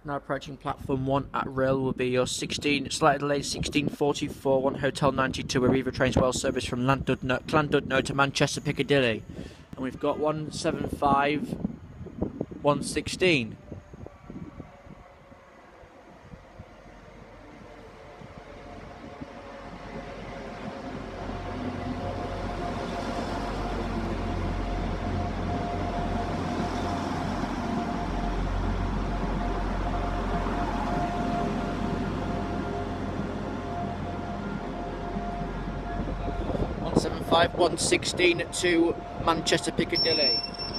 Now approaching platform 1 at Rhyl will be your 16, slightly delayed 16:44 on Hotel 92, where River trains well service from Llandudno to Manchester Piccadilly. And we've got 175, 116. One 116 to Manchester Piccadilly.